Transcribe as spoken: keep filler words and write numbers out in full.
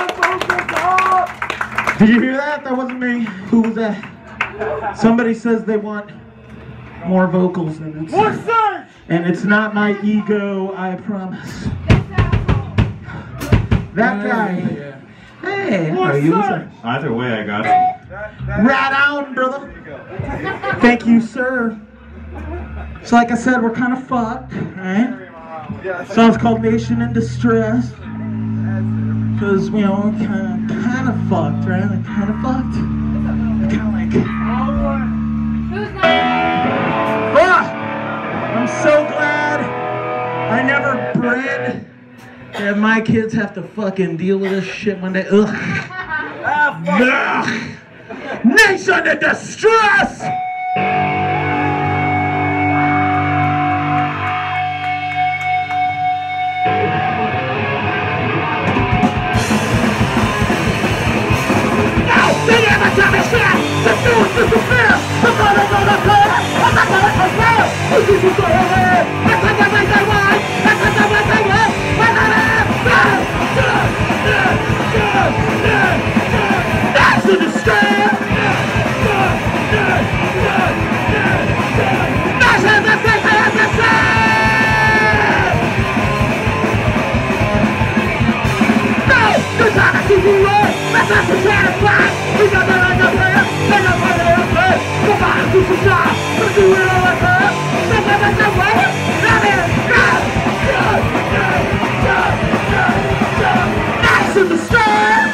Did you hear that? That wasn't me. Who was that? Somebody says they want more vocals, and it's, and it's not my ego, I promise. That guy. Hey, how are you? Either way, I got you. Right on, brother. Thank you, sir. So like I said, we're kind of fucked, right? Song's called Nation in Distress. Because, you know, kind of, kind of fucked, right? Like, kind of fucked. Kind of like... Fuck! I'm so glad I never bred that my kids have to fucking deal with this shit one day. Ugh. Ugh. Nation in Distress! That's in the stars!